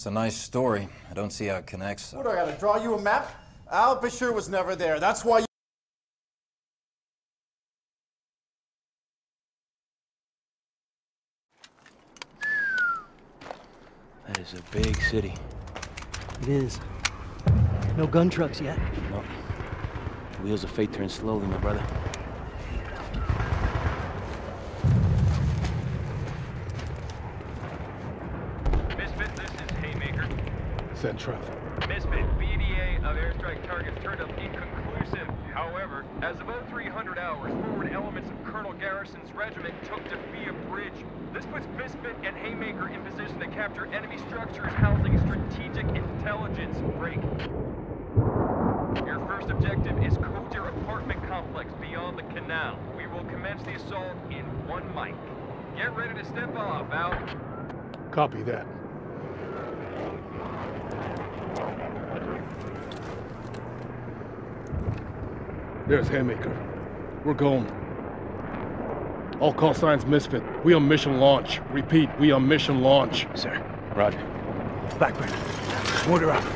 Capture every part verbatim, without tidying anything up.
That's a nice story. I don't see how it connects. What, do I gotta draw you a map? Al Bashir was never there. That's why you... That is a big city. It is. No gun trucks yet. No. The wheels of fate turn slowly, my brother. Misfit, this is Haymaker. Send traffic. Misfit, B D A of airstrike targets turned up inconclusive. However, as of oh three hundred hours, forward elements of Colonel Garrison's regiment took Defia Bridge. This puts Misfit and Haymaker in position to capture enemy structures housing strategic intelligence. Break. Your first objective is Codir apartment complex beyond the canal. We will commence the assault in one mic. Get ready to step off, out. Copy that. There's Haymaker. We're going. All call signs Misfit. We on mission launch. Repeat, we on mission launch. Sir. Roger. Blackburn. Order up.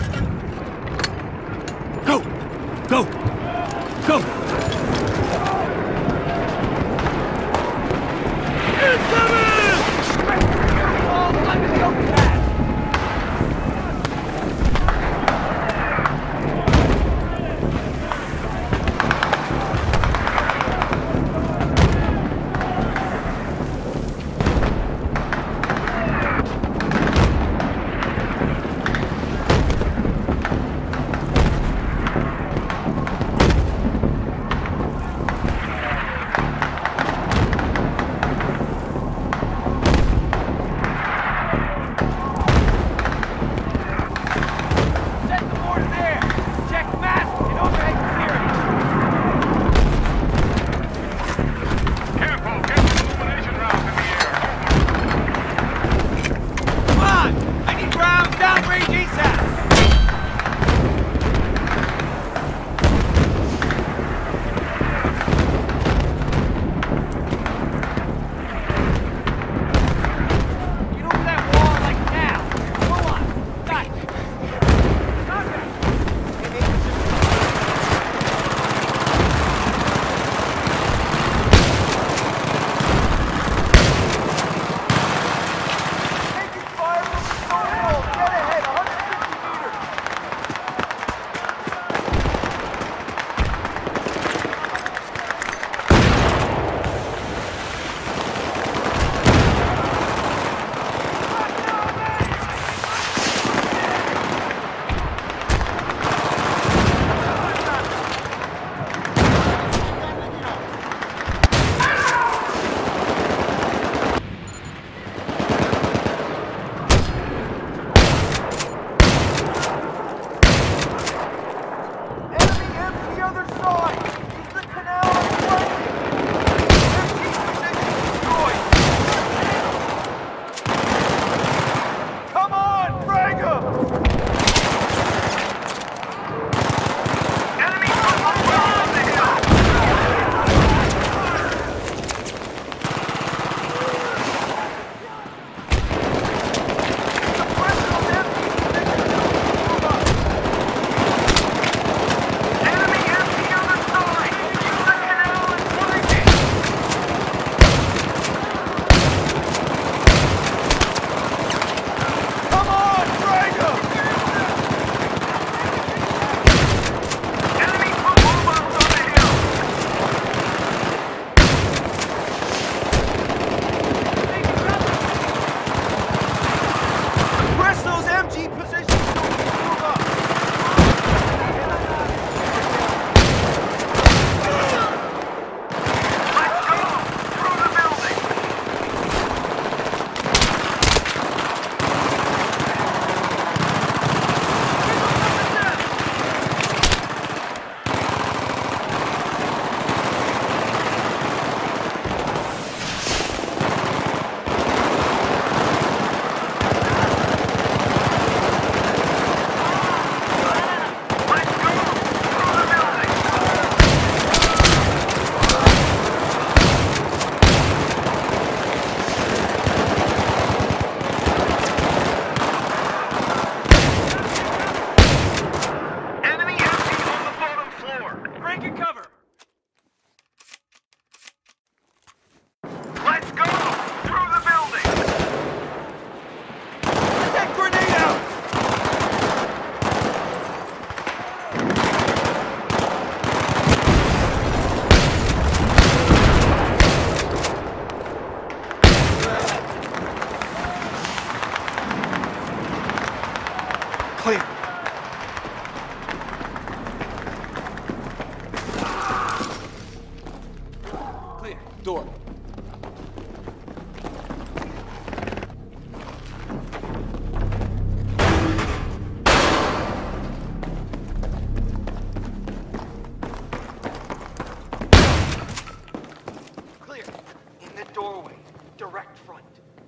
Go! Go! Go! Incoming! All under the overpass! Door. Clear. In the doorway. Direct front.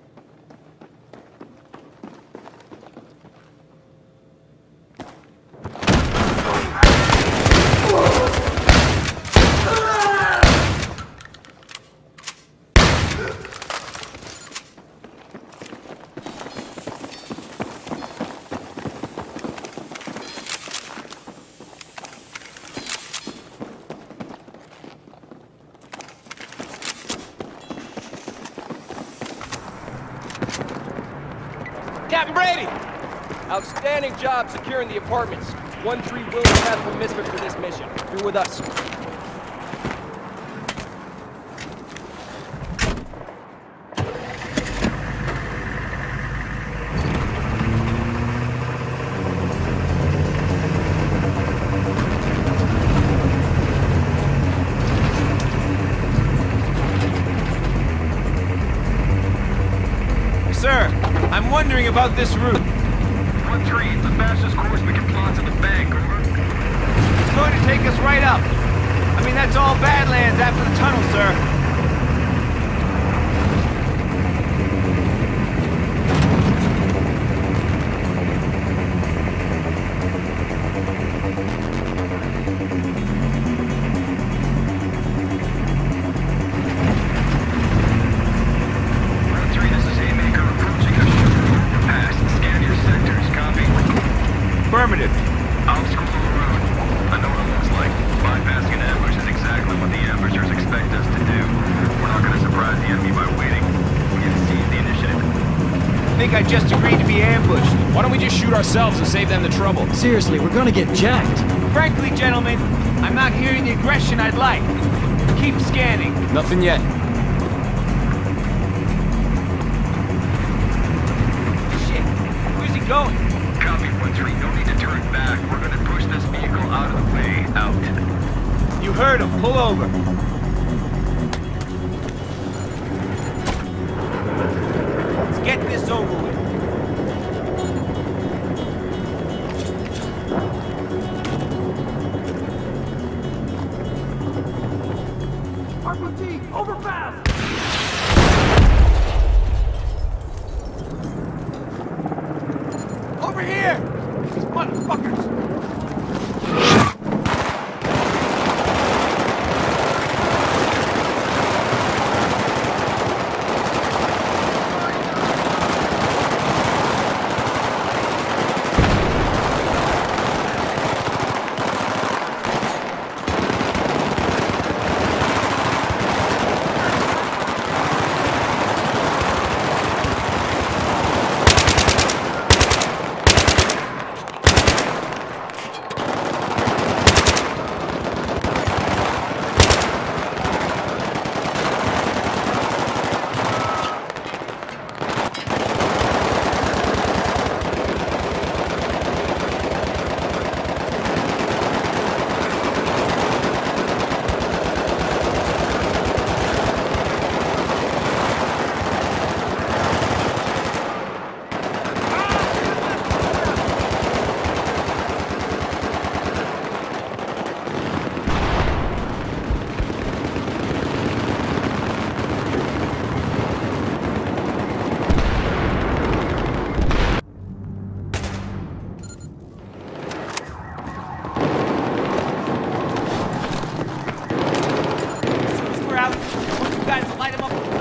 Captain Brady! Outstanding job securing the apartments. one three will pass from Misfit for this mission. You're with us. Sir, I'm wondering about this route. one three, the fastest course we can plot to the bank, over. It's going to take us right up. I mean, that's all Badlands after the tunnel, sir. one three, this is Haymaker approaching a sugar overpass. Scan your sectors, copy? Affirmative. I'll scroll around. I know what it looks like. Bypassing an ambush is exactly what the ambushers expect us to do. We're not going to surprise the enemy by waiting. We need to seize the initiative. I think I just agreed to be ambushed. Why don't we just shoot ourselves and save them the trouble? Seriously, we're gonna get jacked. Frankly, gentlemen, I'm not hearing the aggression I'd like. Keep scanning. Nothing yet. Shit, where's he going? Copy, one three. No need to turn back. We're going to push this vehicle out of the way. Out. You heard him. Pull over. Let's get this over with. R P G, overpass! Over here! These motherfuckers! As soon as we're out, I want you guys to light them up.